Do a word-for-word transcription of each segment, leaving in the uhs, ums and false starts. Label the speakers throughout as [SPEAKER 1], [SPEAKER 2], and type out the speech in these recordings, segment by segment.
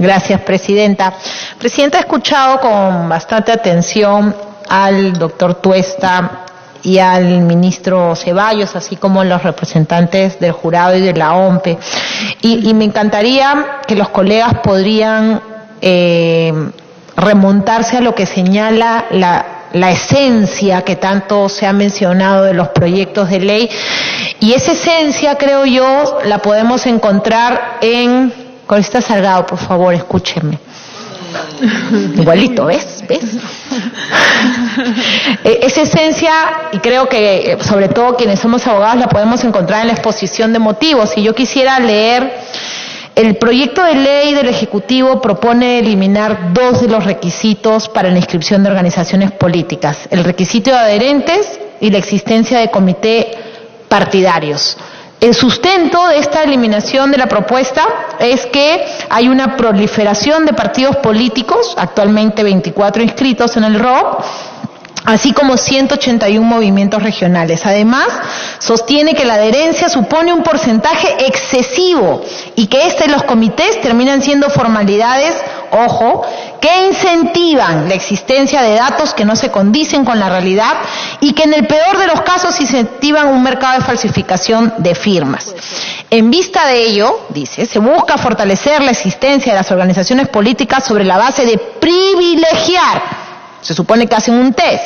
[SPEAKER 1] Gracias, Presidenta. Presidenta, he escuchado con bastante atención al doctor Tuesta y al ministro Ceballos, así como los representantes del jurado y de la O M P E. Y, y me encantaría que los colegas podrían eh, remontarse a lo que señala la, la esencia que tanto se ha mencionado de los proyectos de ley. Y esa esencia, creo yo, la podemos encontrar en... Corista Salgado, por favor, escúchenme. Igualito, ¿ves? ¿Ves? Esa esencia, y creo que sobre todo quienes somos abogados la podemos encontrar en la exposición de motivos. Y yo quisiera leer, el proyecto de ley del Ejecutivo propone eliminar dos de los requisitos para la inscripción de organizaciones políticas: el requisito de adherentes y la existencia de comité partidarios. El sustento de esta eliminación de la propuesta es que hay una proliferación de partidos políticos, actualmente veinticuatro inscritos en el R O P, así como ciento ochenta y uno movimientos regionales. Además, sostiene que la adherencia supone un porcentaje excesivo y que este y los comités terminan siendo formalidades, ojo, que incentivan la existencia de datos que no se condicen con la realidad y que en el peor de los casos incentivan un mercado de falsificación de firmas. En vista de ello, dice, se busca fortalecer la existencia de las organizaciones políticas sobre la base de privilegiar, se supone que hacen un test,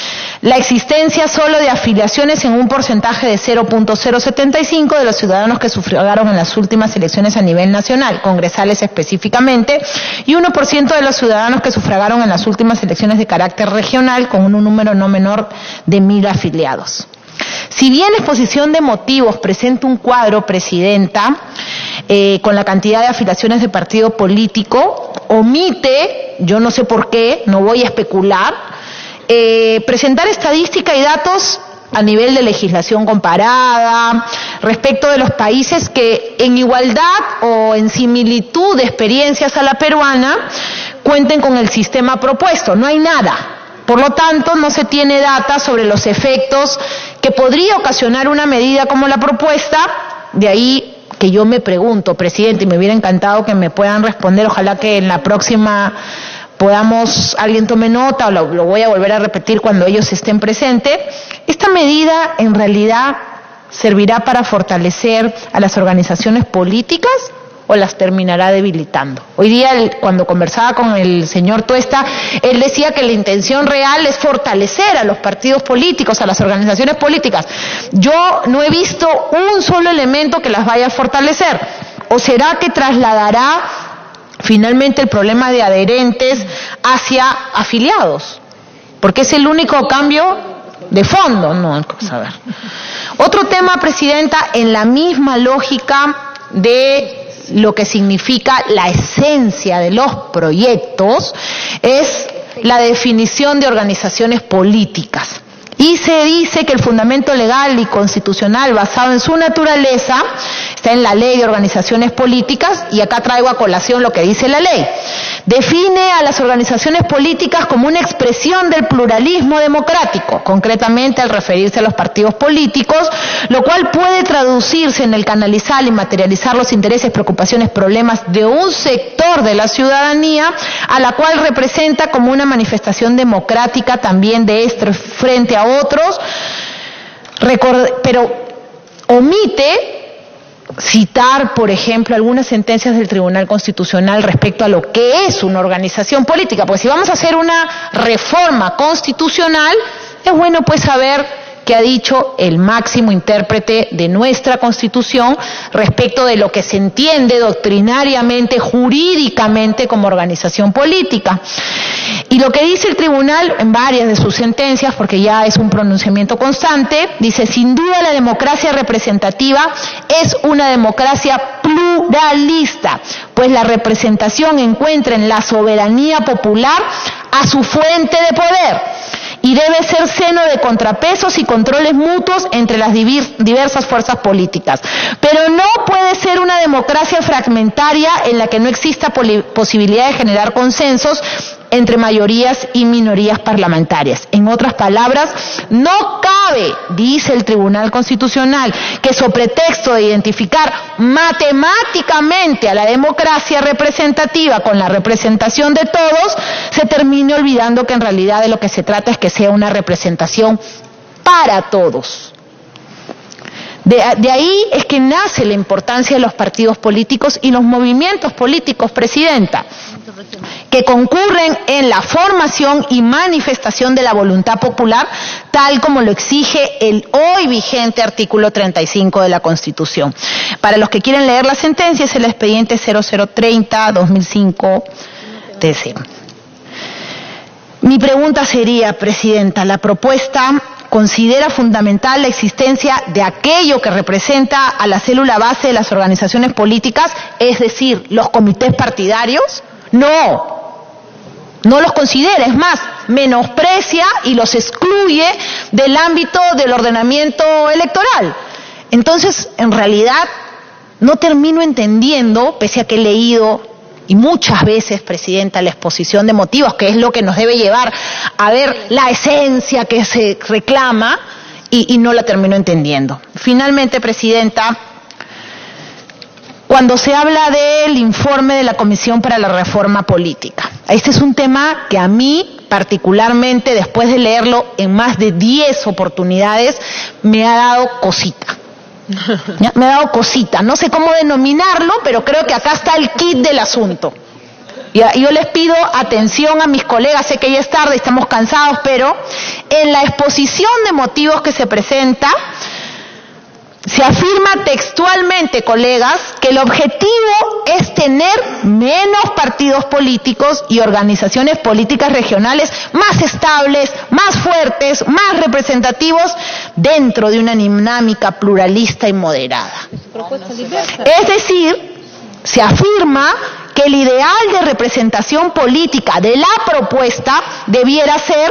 [SPEAKER 1] la existencia solo de afiliaciones en un porcentaje de cero punto cero setenta y cinco de los ciudadanos que sufragaron en las últimas elecciones a nivel nacional, congresales específicamente, y uno por ciento de los ciudadanos que sufragaron en las últimas elecciones de carácter regional, con un número no menor de mil afiliados. Si bien la exposición de motivos presenta un cuadro, Presidenta, eh, con la cantidad de afiliaciones de partido político, omite, yo no sé por qué, no voy a especular, Eh, presentar estadística y datos a nivel de legislación comparada respecto de los países que en igualdad o en similitud de experiencias a la peruana cuenten con el sistema propuesto. No hay nada. Por lo tanto, no se tiene data sobre los efectos que podría ocasionar una medida como la propuesta. De ahí que yo me pregunto, Presidente, y me hubiera encantado que me puedan responder, ojalá que en la próxima podamos, alguien tome nota, o lo, lo voy a volver a repetir cuando ellos estén presentes. ¿Esta medida en realidad servirá para fortalecer a las organizaciones políticas o las terminará debilitando? Hoy día, cuando conversaba con el señor Tuesta, él decía que la intención real es fortalecer a los partidos políticos, a las organizaciones políticas. Yo no he visto un solo elemento que las vaya a fortalecer. ¿O será que trasladará finalmente el problema de adherentes hacia afiliados? Porque es el único cambio de fondo. No, a ver. Otro tema, Presidenta, en la misma lógica de lo que significa la esencia de los proyectos, es la definición de organizaciones políticas. Y se dice que el fundamento legal y constitucional basado en su naturaleza está en la Ley de Organizaciones Políticas, y acá traigo a colación lo que dice la ley. Define a las organizaciones políticas como una expresión del pluralismo democrático, concretamente al referirse a los partidos políticos, lo cual puede traducirse en el canalizar y materializar los intereses, preocupaciones, problemas de un sector de la ciudadanía, a la cual representa como una manifestación democrática también de este frente a otros, pero omite citar, por ejemplo, algunas sentencias del Tribunal Constitucional respecto a lo que es una organización política, porque si vamos a hacer una reforma constitucional, es bueno pues saber qué ha dicho el máximo intérprete de nuestra Constitución respecto de lo que se entiende doctrinariamente, jurídicamente como organización política. Y lo que dice el tribunal en varias de sus sentencias, porque ya es un pronunciamiento constante, dice: sin duda la democracia representativa es una democracia pluralista, pues la representación encuentra en la soberanía popular a su fuente de poder y debe ser seno de contrapesos y controles mutuos entre las diversas fuerzas políticas. Pero no puede ser una democracia fragmentaria en la que no exista posibilidad de generar consensos entre mayorías y minorías parlamentarias. En otras palabras, no cabe, dice el Tribunal Constitucional, que sobre pretexto de identificar matemáticamente a la democracia representativa con la representación de todos, se termine olvidando que en realidad de lo que se trata es que sea una representación para todos. De, de ahí es que nace la importancia de los partidos políticos y los movimientos políticos, Presidenta, que concurren en la formación y manifestación de la voluntad popular, tal como lo exige el hoy vigente artículo treinta y cinco de la Constitución. Para los que quieren leer la sentencia, es el expediente cero cero treinta guión dos mil cinco T C. Mi pregunta sería, Presidenta, la propuesta considera fundamental la existencia de aquello que representa a la célula base de las organizaciones políticas, es decir, los comités partidarios. No, no los considera, es más, menosprecia y los excluye del ámbito del ordenamiento electoral. Entonces, en realidad, no termino entendiendo, pese a que he leído y muchas veces, Presidenta, la exposición de motivos, que es lo que nos debe llevar a ver la esencia que se reclama, y, y no la termino entendiendo. Finalmente, Presidenta, cuando se habla del informe de la Comisión para la Reforma Política, este es un tema que a mí, particularmente, después de leerlo en más de diez oportunidades, me ha dado cosita. ¿Ya? Me ha dado cosita, no sé cómo denominarlo, pero creo que acá está el kit del asunto. Y yo les pido atención a mis colegas, sé que ya es tarde, estamos cansados, pero en la exposición de motivos que se presenta, se afirma textualmente, colegas, que el objetivo es tener menos partidos políticos y organizaciones políticas regionales más estables, más fuertes, más representativos dentro de una dinámica pluralista y moderada. Es decir, se afirma que el ideal de representación política de la propuesta debiera ser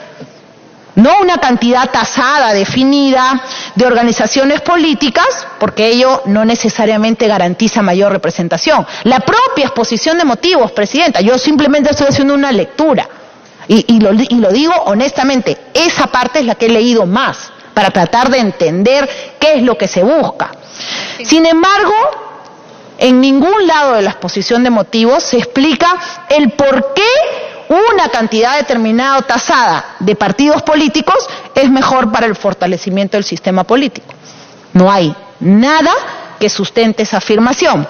[SPEAKER 1] no una cantidad tasada, definida, de organizaciones políticas, porque ello no necesariamente garantiza mayor representación. La propia exposición de motivos, Presidenta, yo simplemente estoy haciendo una lectura, y, y, lo, y lo digo honestamente, esa parte es la que he leído más, para tratar de entender qué es lo que se busca. Sin embargo, en ningún lado de la exposición de motivos se explica el por qué una cantidad determinada o tasada de partidos políticos es mejor para el fortalecimiento del sistema político. No hay nada que sustente esa afirmación.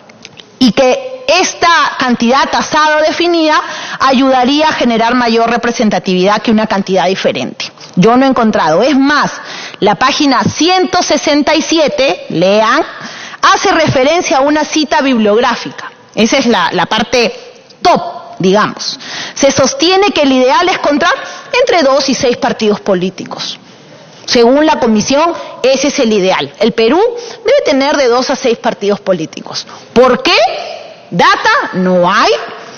[SPEAKER 1] Y que esta cantidad tasada o definida ayudaría a generar mayor representatividad que una cantidad diferente. Yo no he encontrado. Es más, la página ciento sesenta y siete, lean, hace referencia a una cita bibliográfica. Esa es la, la parte top, digamos. Se sostiene que el ideal es contar entre dos y seis partidos políticos. Según la Comisión, ese es el ideal. El Perú debe tener de dos a seis partidos políticos. ¿Por qué? ¿Data? No hay.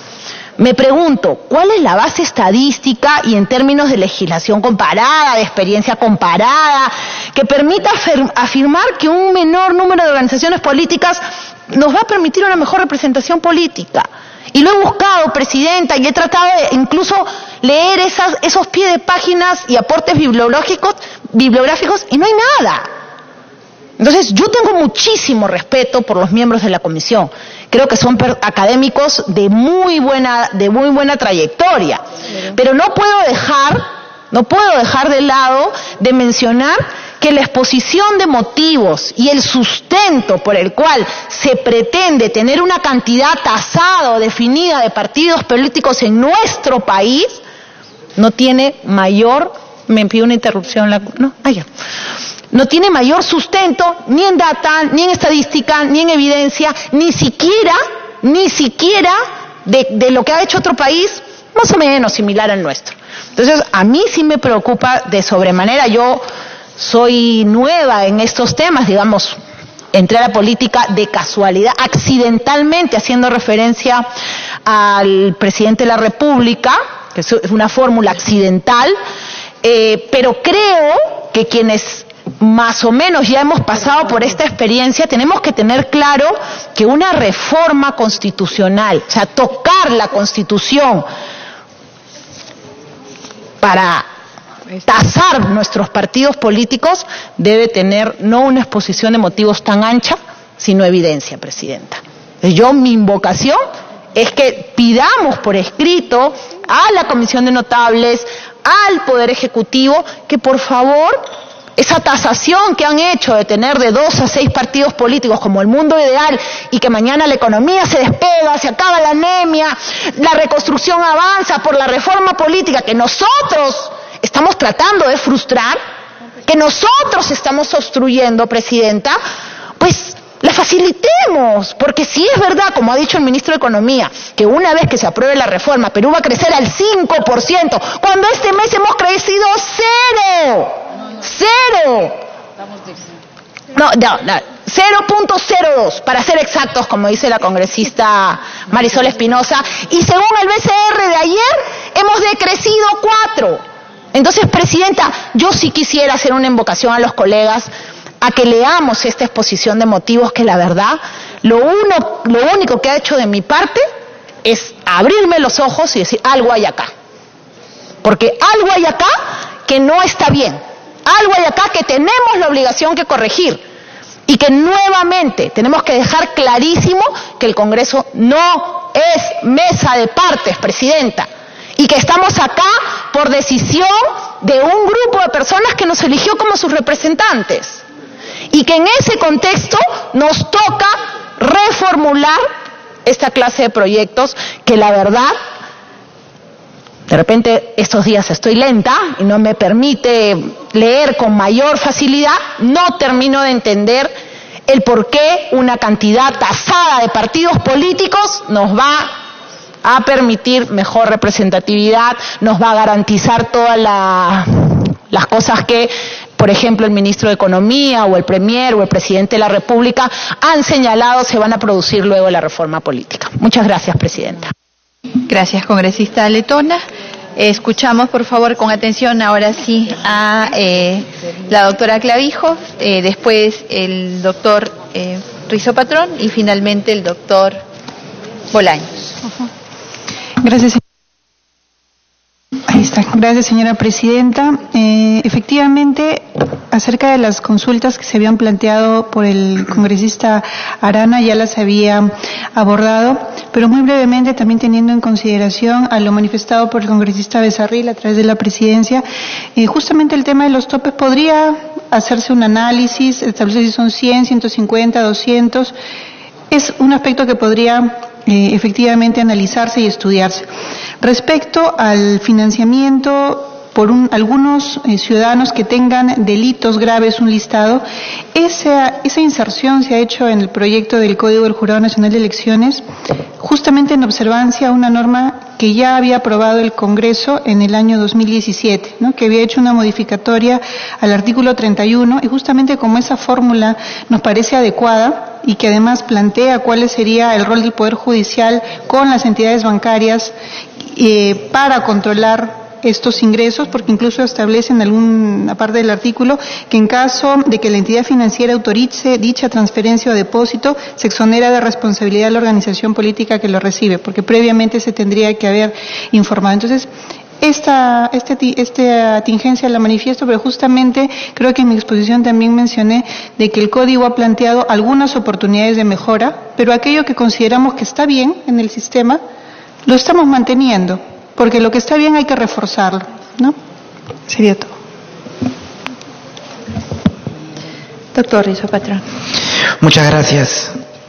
[SPEAKER 1] Me pregunto, ¿cuál es la base estadística y en términos de legislación comparada, de experiencia comparada, que permita afirmar que un menor número de organizaciones políticas nos va a permitir una mejor representación política? Y lo he buscado, Presidenta, y he tratado de incluso leer esas, esos pies de páginas y aportes bibliográficos, bibliográficos y no hay nada. Entonces, yo tengo muchísimo respeto por los miembros de la Comisión. Creo que son académicos de muy buena, de muy buena trayectoria. Pero no puedo dejar, no puedo dejar de lado de mencionar que la exposición de motivos y el sustento por el cual se pretende tener una cantidad tasada o definida de partidos políticos en nuestro país no tiene mayor, me pido una interrupción, la, no, ah, ya. No tiene mayor sustento ni en data, ni en estadística, ni en evidencia, ni siquiera, ni siquiera de, de lo que ha hecho otro país más o menos similar al nuestro. Entonces, a mí sí me preocupa de sobremanera. Yo soy nueva en estos temas, digamos, entré a la política de casualidad, accidentalmente, haciendo referencia al presidente de la República, que es una fórmula accidental, eh, pero creo que quienes más o menos ya hemos pasado por esta experiencia, tenemos que tener claro que una reforma constitucional, o sea, tocar la Constitución para tasar nuestros partidos políticos debe tener no una exposición de motivos tan ancha, sino evidencia, Presidenta. Yo, mi invocación es que pidamos por escrito a la Comisión de Notables, al Poder Ejecutivo, que por favor esa tasación que han hecho de tener de dos a seis partidos políticos como el mundo ideal y que mañana la economía se despega, se acaba la anemia, la reconstrucción avanza por la reforma política que nosotros estamos tratando de frustrar, que nosotros estamos obstruyendo, Presidenta, pues la facilitemos, porque si es verdad, como ha dicho el ministro de Economía, que una vez que se apruebe la reforma, Perú va a crecer al cinco por ciento, cuando este mes hemos crecido cero, cero, no, no, no, cero punto cero dos, para ser exactos, como dice la congresista Marisol Espinosa, y según el B C R de ayer, hemos decrecido cuatro. Entonces, Presidenta, yo sí quisiera hacer una invocación a los colegas a que leamos esta exposición de motivos que la verdad, lo, uno, lo único que ha hecho de mi parte es abrirme los ojos y decir, algo hay acá. Porque algo hay acá que no está bien. Algo hay acá que tenemos la obligación que corregir. Y que nuevamente tenemos que dejar clarísimo que el Congreso no es mesa de partes, Presidenta. Y que estamos acá por decisión de un grupo de personas que nos eligió como sus representantes. Y que en ese contexto nos toca reformular esta clase de proyectos que la verdad, de repente estos días estoy lenta y no me permite leer con mayor facilidad, no termino de entender el por qué una cantidad tasada de partidos políticos nos va a permitir mejor representatividad, nos va a garantizar todas la, las cosas que, por ejemplo, el ministro de Economía o el Premier o el presidente de la República han señalado se van a producir luego de la reforma política. Muchas gracias, Presidenta.
[SPEAKER 2] Gracias, congresista Letona. Eh, escuchamos, por favor, con atención ahora sí a eh, la doctora Clavijo, eh, después el doctor eh, Rizo Patrón y finalmente el doctor Bolaños. Uh-huh.
[SPEAKER 3] Gracias. Ahí está. Gracias, señora presidenta. Eh, efectivamente, acerca de las consultas que se habían planteado por el congresista Arana, ya las había abordado, pero muy brevemente, también teniendo en consideración a lo manifestado por el congresista Becerril a través de la presidencia, eh, justamente el tema de los topes podría hacerse un análisis, establecer si son cien, ciento cincuenta, doscientos, es un aspecto que podría eh, efectivamente analizarse y estudiarse. Respecto al financiamiento por un, algunos eh, ciudadanos que tengan delitos graves, un listado, esa, esa inserción se ha hecho en el proyecto del Código del Jurado Nacional de Elecciones, justamente en observancia a una norma que ya había aprobado el Congreso en el año dos mil diecisiete, ¿no? Que había hecho una modificatoria al artículo treinta y uno, y justamente como esa fórmula nos parece adecuada y que además plantea cuál sería el rol del Poder Judicial con las entidades bancarias eh, para controlar estos ingresos, porque incluso establece en alguna parte del artículo que en caso de que la entidad financiera autorice dicha transferencia o depósito, se exonera de responsabilidad la organización política que lo recibe, porque previamente se tendría que haber informado. Entonces, esta, este, esta tingencia la manifiesto, pero justamente creo que en mi exposición también mencioné de que el Código ha planteado algunas oportunidades de mejora, pero aquello que consideramos que está bien en el sistema, lo estamos manteniendo. Porque lo que está bien hay que reforzarlo, ¿no? Sería todo.
[SPEAKER 2] Doctor Rizo Patrón.
[SPEAKER 4] Muchas gracias.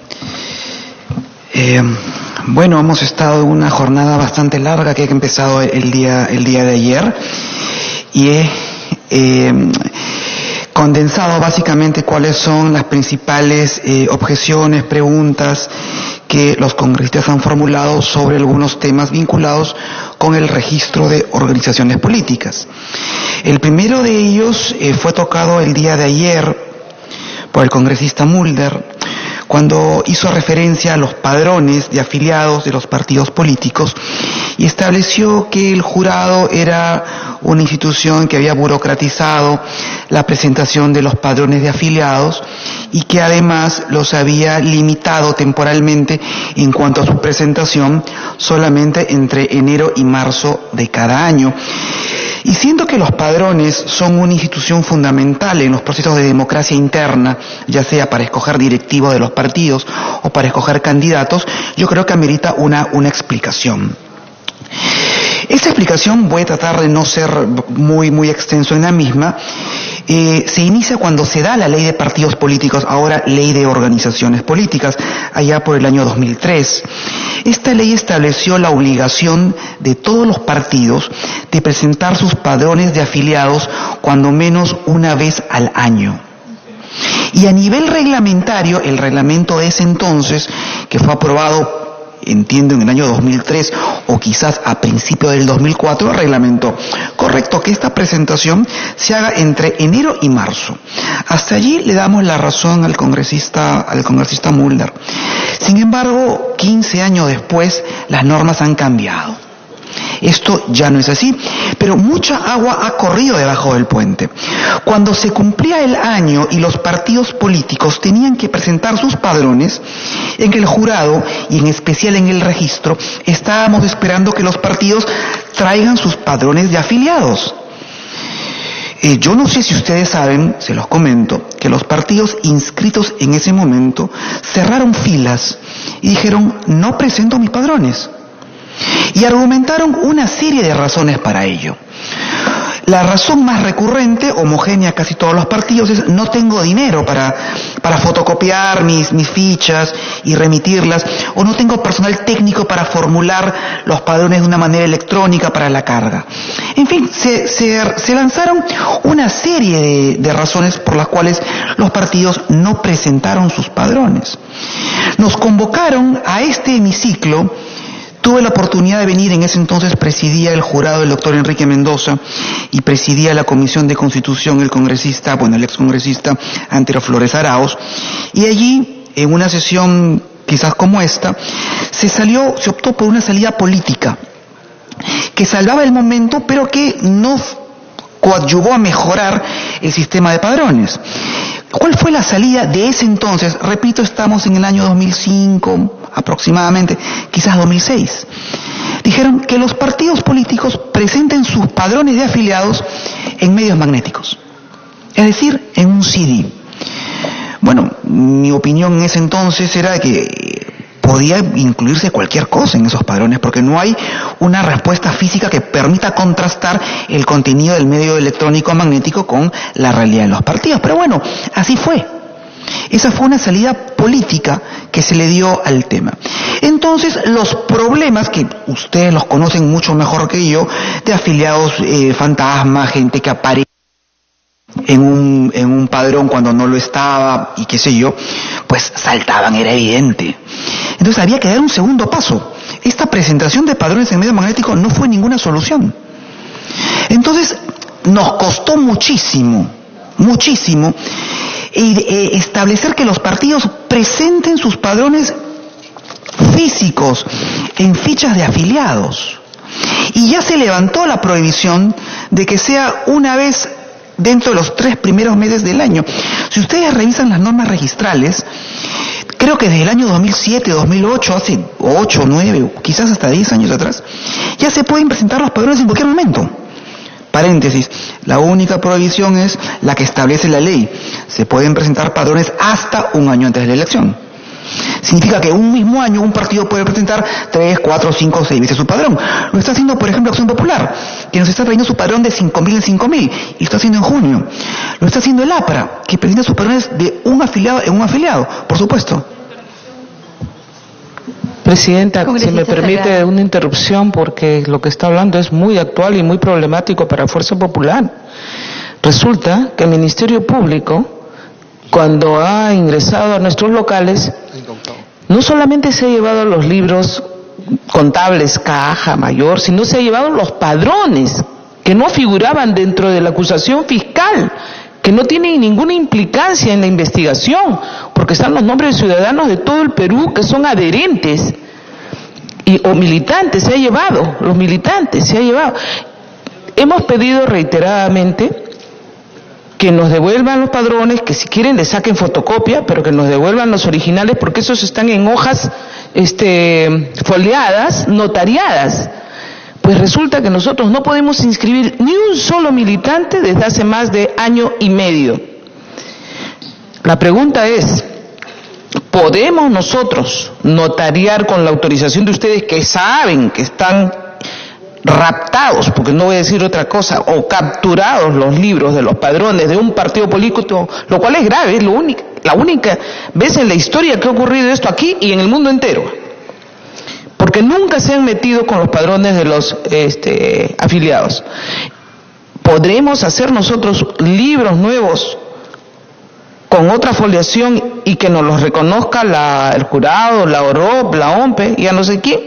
[SPEAKER 4] Eh, bueno, hemos estado en una jornada bastante larga que ha empezado el día, el día de ayer y he eh, condensado básicamente cuáles son las principales eh, objeciones, preguntas que los congresistas han formulado sobre algunos temas vinculados con el registro de organizaciones políticas. El primero de ellos eh, fue tocado el día de ayer por el congresista Mulder, cuando hizo referencia a los padrones de afiliados de los partidos políticos y estableció que el jurado era una institución que había burocratizado la presentación de los padrones de afiliados y que además los había limitado temporalmente en cuanto a su presentación solamente entre enero y marzo de cada año. Y siendo que los padrones son una institución fundamental en los procesos de democracia interna, ya sea para escoger directivos de los partidos o para escoger candidatos, yo creo que amerita una, una explicación. Esta explicación, voy a tratar de no ser muy, muy extenso en la misma, eh, se inicia cuando se da la ley de partidos políticos, ahora ley de organizaciones políticas, allá por el año dos mil tres. Esta ley estableció la obligación de todos los partidos de presentar sus padrones de afiliados cuando menos una vez al año. Y a nivel reglamentario, el reglamento de ese entonces, que fue aprobado, entiendo, en el año dos mil tres o quizás a principios del dos mil cuatro, reglamentó correcto que esta presentación se haga entre enero y marzo. Hasta allí le damos la razón al congresista, al congresista Mulder. Sin embargo, quince años después, las normas han cambiado. Esto ya no es así, pero mucha agua ha corrido debajo del puente. Cuando se cumplía el año y los partidos políticos tenían que presentar sus padrones, en el jurado y en especial en el registro, estábamos esperando que los partidos traigan sus padrones de afiliados. Eh, yo no sé si ustedes saben, se los comento, que los partidos inscritos en ese momento cerraron filas y dijeron: no presento mis padrones. Y argumentaron una serie de razones para ello. La razón más recurrente, homogénea a casi todos los partidos, es: no tengo dinero para, para fotocopiar mis, mis fichas y remitirlas, o no tengo personal técnico para formular los padrones de una manera electrónica para la carga. En fin, se, se, se lanzaron una serie de, de razones por las cuales los partidos no presentaron sus padrones. Nos convocaron a este hemiciclo. Tuve la oportunidad de venir, en ese entonces presidía el jurado el doctor Enrique Mendoza y presidía la Comisión de Constitución el congresista, bueno, el excongresista Antero Flores Arauz, y allí, en una sesión quizás como esta, se salió, se optó por una salida política que salvaba el momento, pero que no coadyuvó a mejorar el sistema de padrones. ¿Cuál fue la salida de ese entonces? Repito, estamos en el año dos mil cinco aproximadamente, quizás dos mil seis. Dijeron que los partidos políticos presenten sus padrones de afiliados en medios magnéticos, es decir, en un C D. Bueno, mi opinión en ese entonces era que podía incluirse cualquier cosa en esos padrones, porque no hay una respuesta física que permita contrastar el contenido del medio electrónico magnético con la realidad de los partidos. Pero bueno, así fue. Esa fue una salida política que se le dio al tema. Entonces, los problemas, que ustedes los conocen mucho mejor que yo, de afiliados eh, fantasma, gente que aparece en un, en un padrón cuando no lo estaba y qué sé yo, pues saltaban, era evidente. Entonces había que dar un segundo paso. Esta presentación de padrones en medio magnético no fue ninguna solución. Entonces nos costó muchísimo, muchísimo, eh, establecer que los partidos presenten sus padrones físicos en fichas de afiliados. Y ya se levantó la prohibición de que sea una vez dentro de los tres primeros meses del año. Si ustedes revisan las normas registrales, creo que desde el año dos mil siete, dos mil ocho, hace ocho, nueve, quizás hasta diez años atrás, ya se pueden presentar los padrones en cualquier momento. Paréntesis, la única prohibición es la que establece la ley. Se pueden presentar padrones hasta un año antes de la elección. Significa que un mismo año un partido puede presentar tres, cuatro, cinco, seis veces su padrón. Lo está haciendo, por ejemplo, Acción Popular, que nos está trayendo su padrón de cinco mil en cinco mil, y lo está haciendo en junio. Lo está haciendo el APRA, que presenta sus padrones de un afiliado en un afiliado, por supuesto.
[SPEAKER 5] Presidenta, si me permite una interrupción, porque lo que está hablando es muy actual y muy problemático para Fuerza Popular. Resulta que el Ministerio Público, cuando ha ingresado a nuestros locales, no solamente se ha llevado los libros contables, caja, mayor, sino se ha llevado los padrones que no figuraban dentro de la acusación fiscal, que no tienen ninguna implicancia en la investigación, porque están los nombres de ciudadanos de todo el Perú que son adherentes y, o militantes, se ha llevado, los militantes se ha llevado. Hemos pedido reiteradamente que nos devuelvan los padrones, que si quieren le saquen fotocopia, pero que nos devuelvan los originales, porque esos están en hojas este, foliadas, notariadas, Pues resulta que nosotros no podemos inscribir ni un solo militante desde hace más de año y medio. La pregunta es, ¿podemos nosotros notariar con la autorización de ustedes que saben que están raptados, porque no voy a decir otra cosa, o capturados los libros de los padrones de un partido político, lo cual es grave, es lo único, la única vez en la historia que ha ocurrido esto aquí y en el mundo entero? Porque nunca se han metido con los padrones de los este, afiliados. ¿Podremos hacer nosotros libros nuevos con otra foliación y que nos los reconozca la, el jurado, la O R O P, la O M P E, ya no sé quién?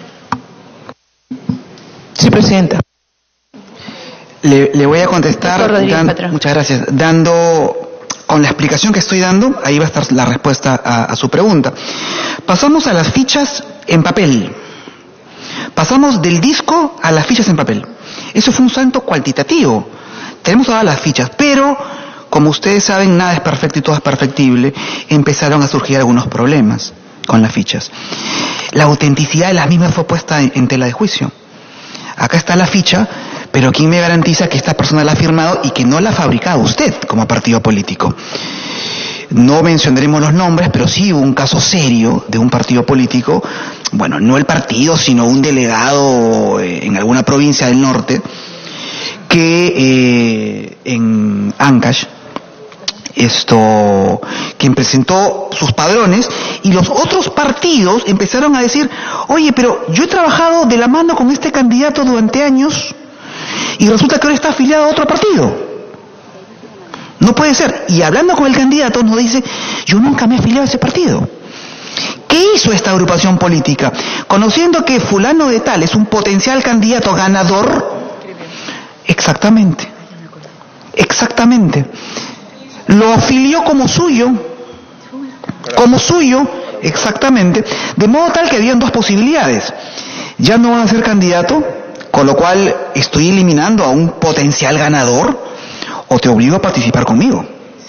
[SPEAKER 5] Sí, Presidenta.
[SPEAKER 4] Le, le voy a contestar, dan, muchas gracias, dando, con la explicación que estoy dando, ahí va a estar la respuesta a, a su pregunta. Pasamos a las fichas en papel. Pasamos del disco a las fichas en papel. Eso fue un salto cuantitativo. Tenemos todas las fichas, pero como ustedes saben, nada es perfecto y todo es perfectible. Empezaron a surgir algunos problemas con las fichas. La autenticidad de las mismas fue puesta en, en tela de juicio. Acá está la ficha, pero ¿quién me garantiza que esta persona la ha firmado y que no la ha fabricado usted como partido político? No mencionaremos los nombres, pero sí hubo un caso serio de un partido político, bueno, no el partido, sino un delegado en alguna provincia del norte, que eh, en Ancash, esto, quien presentó sus padrones, y los otros partidos empezaron a decir, oye, pero yo he trabajado de la mano con este candidato durante años, y resulta que ahora está afiliado a otro partido. No puede ser. Y hablando con el candidato nos dice, yo nunca me he afiliado a ese partido. ¿Qué hizo esta agrupación política? Conociendo que fulano de tal es un potencial candidato ganador, exactamente, exactamente, lo afilió como suyo, como suyo, exactamente, de modo tal que habían dos posibilidades. Ya no vas a ser candidato, con lo cual estoy eliminando a un potencial ganador, o te obligo a participar conmigo.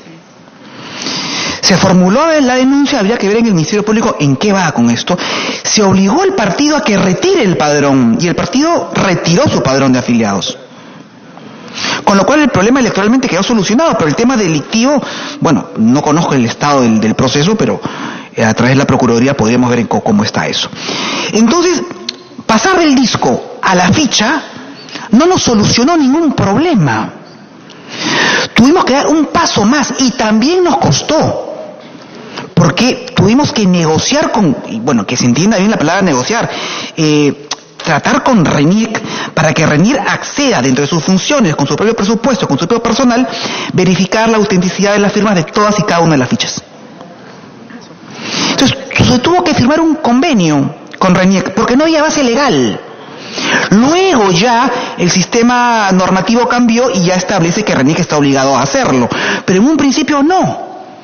[SPEAKER 4] Se formuló la denuncia, habría que ver en el Ministerio Público en qué va con esto. Se obligó al partido a que retire el padrón, y el partido retiró su padrón de afiliados. Con lo cual el problema electoralmente quedó solucionado, pero el tema delictivo, bueno, no conozco el estado del, del proceso, pero a través de la Procuraduría podríamos ver cómo está eso. Entonces, pasar del disco a la ficha no nos solucionó ningún problema. Tuvimos que dar un paso más y también nos costó, porque tuvimos que negociar con, y bueno, que se entienda bien la palabra negociar, eh, tratar con RENIEC para que RENIEC acceda dentro de sus funciones, con su propio presupuesto, con su propio personal, verificar la autenticidad de las firmas de todas y cada una de las fichas. Entonces, se tuvo que firmar un convenio con RENIEC, porque no había base legal. Luego ya el sistema normativo cambió y ya establece que RENIEC está obligado a hacerlo, pero en un principio no.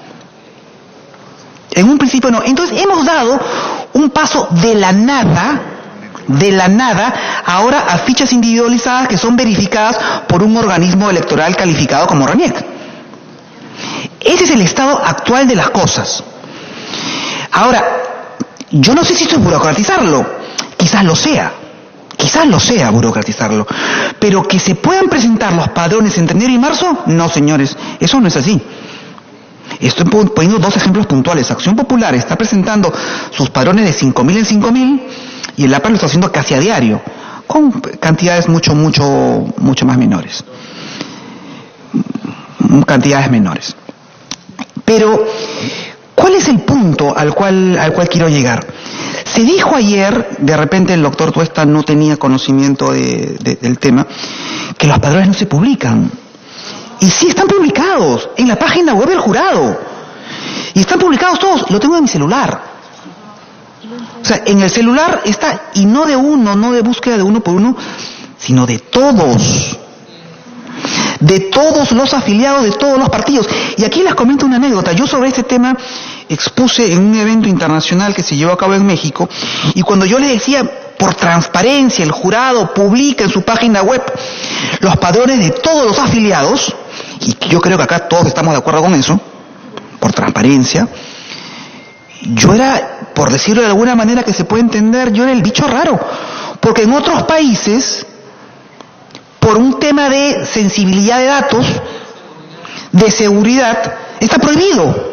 [SPEAKER 4] En un principio no. Entonces hemos dado un paso de la nada, de la nada, ahora a fichas individualizadas que son verificadas por un organismo electoral calificado como RENIEC. Ese es el estado actual de las cosas. Ahora, yo no sé si esto es burocratizarlo, quizás lo sea. Quizás lo sea burocratizarlo, pero que se puedan presentar los padrones entre enero y marzo, no señores, eso no es así. Estoy poniendo dos ejemplos puntuales. Acción Popular está presentando sus padrones de cinco mil en cinco mil y el A P A lo está haciendo casi a diario, con cantidades mucho, mucho, mucho más menores. Cantidades menores. Pero, ¿cuál es el punto al cual, al cual quiero llegar? Se dijo ayer, de repente el doctor Tuesta no tenía conocimiento de, de, del tema, que los padrones no se publican. Y sí están publicados en la página web del jurado. Y están publicados todos, lo tengo en mi celular. O sea, en el celular está, y no de uno, no de búsqueda de uno por uno, sino de todos. De todos los afiliados de todos los partidos. Y aquí les comento una anécdota. Yo sobre este tema expuse en un evento internacional que se llevó a cabo en México, y cuando yo les decía, por transparencia, el jurado publica en su página web los padrones de todos los afiliados, y yo creo que acá todos estamos de acuerdo con eso, por transparencia, yo era, por decirlo de alguna manera que se puede entender, yo era el bicho raro, Porque en otros países, por un tema de sensibilidad de datos, de seguridad, está prohibido.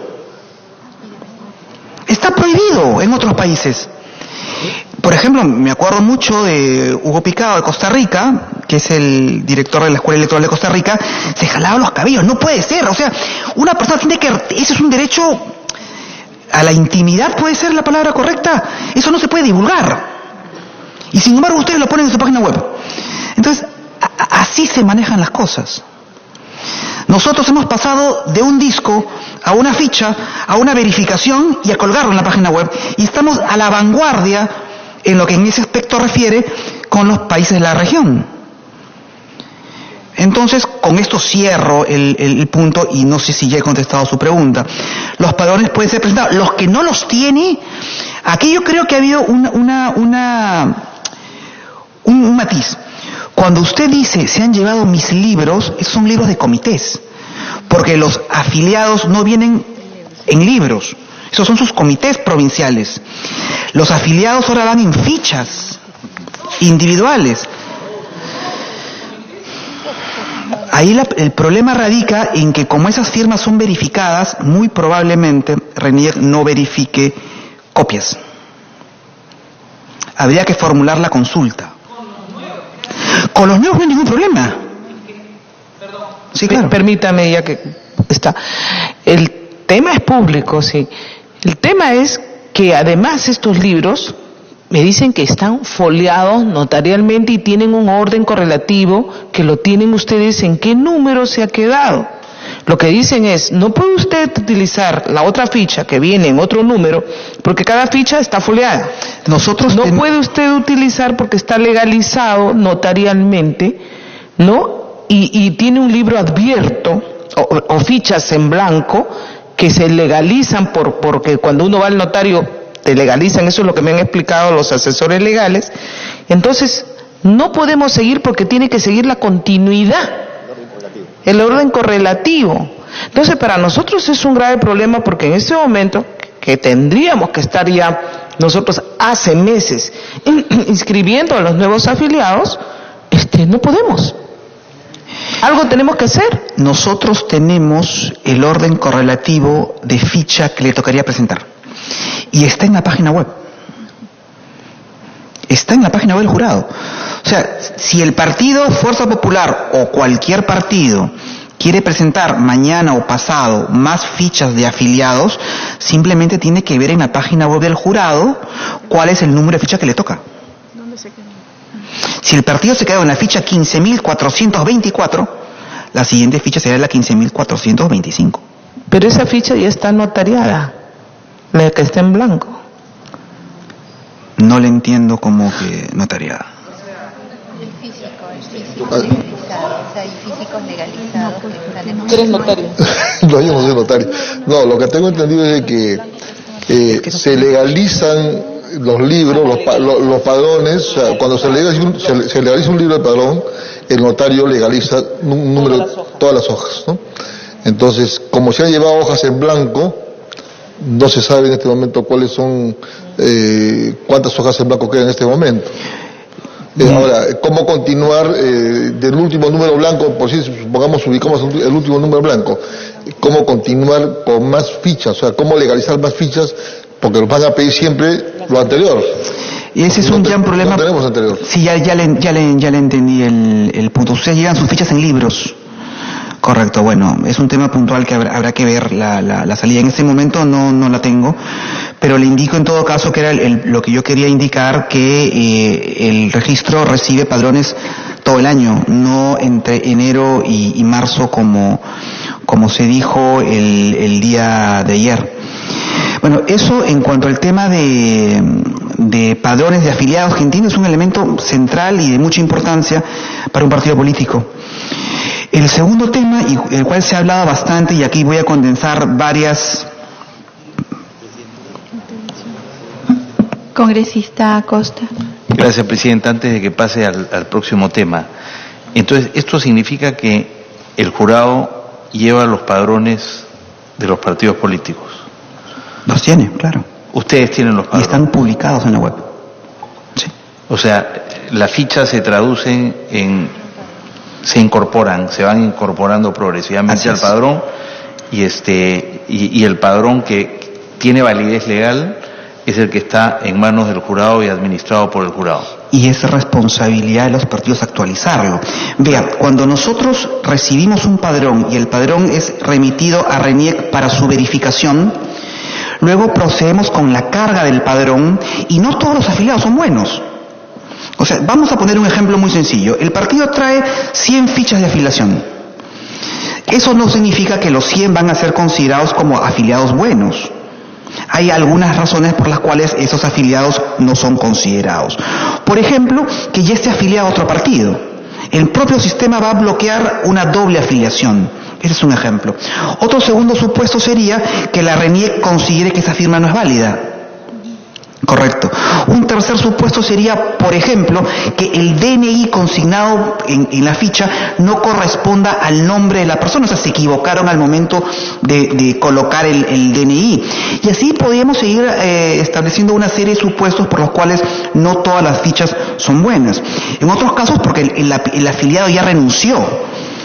[SPEAKER 4] Está prohibido en otros países. Por ejemplo, me acuerdo mucho de Hugo Picado de Costa Rica, que es el director de la Escuela Electoral de Costa Rica, se jalaba los cabellos. No puede ser, o sea, una persona tiene que... Ese es un derecho a la intimidad, ¿puede ser la palabra correcta? Eso no se puede divulgar. Y sin embargo ustedes lo ponen en su página web. Entonces, a- así se manejan las cosas. Nosotros hemos pasado de un disco a una ficha, a una verificación y a colgarlo en la página web. Y estamos a la vanguardia en lo que en ese aspecto refiere con los países de la región. Entonces, con esto cierro el, el, el punto y no sé si ya he contestado su pregunta. Los padrones pueden ser presentados. Los que no los tiene, aquí yo creo que ha habido una, una, una un, un matiz. Cuando usted dice, se han llevado mis libros, esos son libros de comités, porque los afiliados no vienen en libros, esos son sus comités provinciales. Los afiliados ahora van en fichas individuales. Ahí la, el problema radica en que como esas firmas son verificadas, muy probablemente RENIEC no verifique copias. Habría que formular la consulta. Con los nuevos no hay ningún problema. Sí, claro.
[SPEAKER 5] Permítame, ya que está. El tema es público, sí. El tema es que además estos libros me dicen que están foliados notarialmente y tienen un orden correlativo que lo tienen ustedes en qué número se ha quedado. Lo que dicen es, no puede usted utilizar la otra ficha que viene en otro número porque cada ficha está foliada.
[SPEAKER 4] Nosotros
[SPEAKER 5] no
[SPEAKER 4] ten...
[SPEAKER 5] puede usted utilizar porque está legalizado notarialmente, ¿no? Y, y tiene un libro abierto o, o fichas en blanco que se legalizan por porque cuando uno va al notario te legalizan, eso es lo que me han explicado los asesores legales. Entonces, no podemos seguir porque tiene que seguir la continuidad, el orden correlativo. Entonces, para nosotros es un grave problema porque en ese momento, que tendríamos que estar ya nosotros hace meses inscribiendo a los nuevos afiliados, este, no podemos. Algo tenemos que hacer.
[SPEAKER 4] Nosotros tenemos el orden correlativo de ficha que le tocaría presentar. Y está en la página web. Está en la página web del jurado. O sea, si el partido Fuerza Popular o cualquier partido quiere presentar mañana o pasado más fichas de afiliados, simplemente tiene que ver en la página web del jurado cuál es el número de ficha que le toca. Si el partido se quedó en la ficha quince mil cuatrocientos veinticuatro, la siguiente ficha será la quince mil cuatrocientos veinticinco.
[SPEAKER 5] Pero esa ficha ya está notariada, la que está en blanco.
[SPEAKER 4] No le entiendo cómo que notariada.
[SPEAKER 2] El físico, el físico legalizado, o sea, hay físicos legalizados que están en...
[SPEAKER 5] ¿Tú eres notario?
[SPEAKER 6] No, yo no soy notario. No, lo que tengo entendido es de que eh, se legalizan los libros, los, pa, los, los padrones, o sea, cuando se legaliza, un, se, se legaliza un libro de padrón, el notario legaliza un número, todas las, todas las hojas, ¿no? Entonces, como se han llevado hojas en blanco, no se sabe en este momento cuáles son, eh, cuántas hojas en blanco quedan en este momento. Eh, mm. Ahora, ¿cómo continuar eh, del último número blanco, por si supongamos ubicamos el último número blanco, cómo continuar con más fichas, o sea, cómo legalizar más fichas, porque nos van a pedir siempre lo anterior.
[SPEAKER 4] Y ese es
[SPEAKER 6] no
[SPEAKER 4] un
[SPEAKER 6] te,
[SPEAKER 4] gran problema.
[SPEAKER 6] No tenemos anterior.
[SPEAKER 4] Sí, ya, ya, le, ya, le, ya le entendí el, el punto. Ustedes llevan sus fichas en libros. Correcto, bueno, es un tema puntual que habrá, habrá que ver la, la, la salida. En este momento no, no la tengo, pero le indico en todo caso que era el, el, lo que yo quería indicar, que eh, el registro recibe padrones todo el año, no entre enero y, y marzo como, como se dijo el, el día de ayer. Bueno, eso en cuanto al tema de, de padrones de afiliados, que entiendo es un elemento central y de mucha importancia para un partido político. El segundo tema, y el cual se ha hablado bastante, y aquí voy a condensar varias...
[SPEAKER 2] Congresista Acosta.
[SPEAKER 7] Gracias, Presidenta. Antes de que pase al, al próximo tema, entonces, esto significa que el jurado lleva los padrones de los partidos políticos.
[SPEAKER 4] Los tiene, claro.
[SPEAKER 7] Ustedes tienen los padrones.
[SPEAKER 4] Y están publicados en la web. Sí.
[SPEAKER 7] O sea, las fichas se traducen en, se incorporan, se van incorporando progresivamente al padrón y este y, y el padrón que tiene validez legal es el que está en manos del jurado y administrado por el jurado.
[SPEAKER 4] Y es responsabilidad de los partidos actualizarlo. Vean, cuando nosotros recibimos un padrón y el padrón es remitido a RENIEC para su verificación, luego procedemos con la carga del padrón y no todos los afiliados son buenos. O sea, vamos a poner un ejemplo muy sencillo. El partido trae cien fichas de afiliación. Eso no significa que los cien van a ser considerados como afiliados buenos. Hay algunas razones por las cuales esos afiliados no son considerados. Por ejemplo, que ya esté afiliado a otro partido. El propio sistema va a bloquear una doble afiliación. Ese es un ejemplo. Otro segundo supuesto sería que la RENIEC considere que esa firma no es válida. Correcto. Un tercer supuesto sería, por ejemplo, que el D N I consignado en, en la ficha no corresponda al nombre de la persona, o sea, se equivocaron al momento de, de colocar el, el D N I. Y así podríamos seguir eh, estableciendo una serie de supuestos por los cuales no todas las fichas son buenas. En otros casos, porque el, el, el afiliado ya renunció.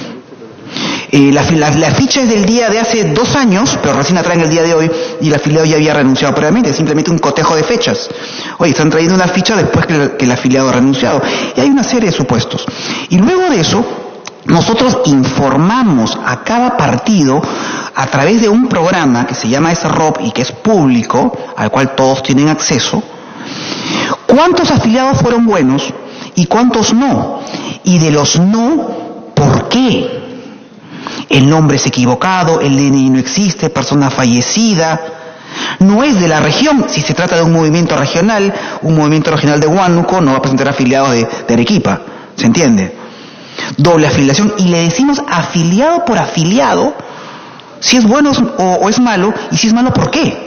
[SPEAKER 4] Eh, la, la, la ficha es del día de hace dos años, pero recién la traen el día de hoy y el afiliado ya había renunciado previamente, es simplemente un cotejo de fechas. Oye, están trayendo una ficha después que el, que el afiliado ha renunciado. Y hay una serie de supuestos. Y luego de eso, nosotros informamos a cada partido a través de un programa que se llama S R O P y que es público, al cual todos tienen acceso, cuántos afiliados fueron buenos y cuántos no. Y de los no, ¿por qué? El nombre es equivocado, el D N I no existe, persona fallecida, no es de la región. Si se trata de un movimiento regional, un movimiento regional de Huánuco no va a presentar afiliados de, de Arequipa, ¿se entiende? Doble afiliación, y le decimos afiliado por afiliado, si es bueno o, o es malo, y si es malo, ¿por qué?